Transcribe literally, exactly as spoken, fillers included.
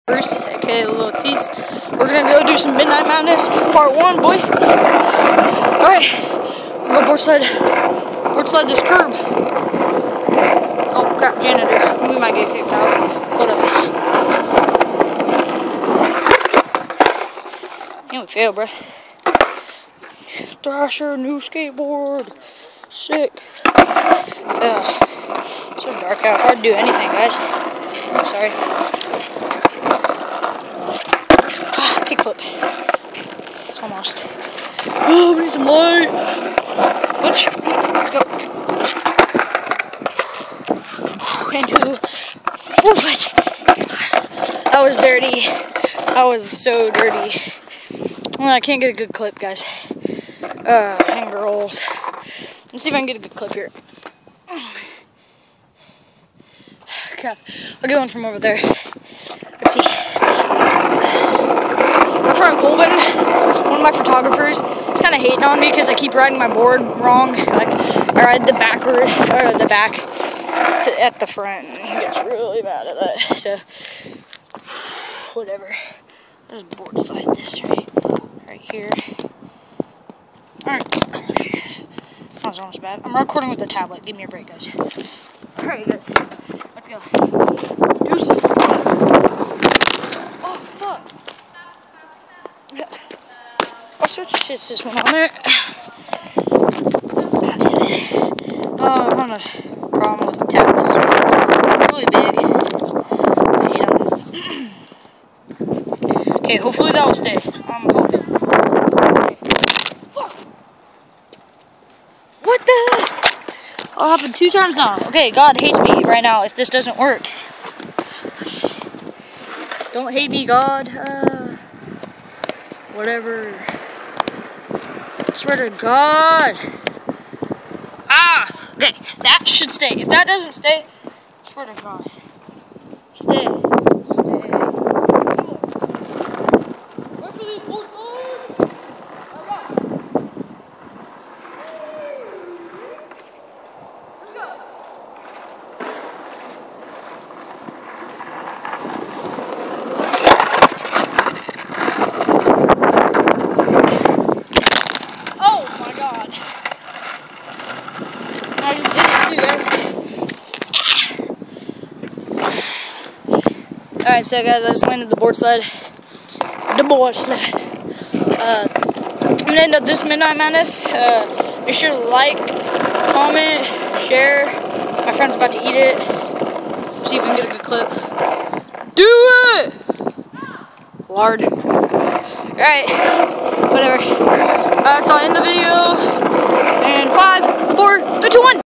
Bruce, aka Little Tease. We're gonna go do some Midnight Madness, part one, boy. Alright, go board slide, board slide this curb. Oh crap, janitor. We might get kicked out. Hold up. Yeah, we failed, bruh. Thrasher, new skateboard. Sick. Ugh. So dark out. It's hard to do anything, guys. I'm sorry. Ah, kickflip. Almost. Oh, we need some light. Which? Let's go. And two. Foot. That was dirty. That was so dirty. Well, I can't get a good clip, guys. Uh, hang rolls. Let's see if I can get a good clip here. Crap. I'll get one from over there. Let's see. My friend Colvin, one of my photographers, is kind of hating on me because I keep riding my board wrong. Like, I ride the backward, or the back to, at the front, and he gets really mad at that. So, whatever. I'll just board slide this right, right here. Alright. Oh, shit. That was almost bad. I'm recording with the tablet. Give me a break, guys. Alright, guys. Let's go. Deuces. Oh, fuck. All sorts of shit's just went on there. Oh, I'm having a problem with the tablets. Really big. Okay, hopefully that will stay. I'm hoping. What the heck? I'll happen two times now. Okay, God hates me right now if this doesn't work. Don't hate me, God. Uh, whatever. I swear to God. Ah! Okay, that should stay. If that doesn't stay, I swear to God. Stay. Stay. Wait for these boys, Lord! I just did it too, guys. Alright, so guys, I just landed the board slide. The board slide. Uh, I'm gonna end up this Midnight Madness. Uh, make sure to like, comment, share. My friend's about to eat it. See if we can get a good clip. Do it! Lard. Alright, whatever. Uh, so I'll end the video. And five, four, three, two, one.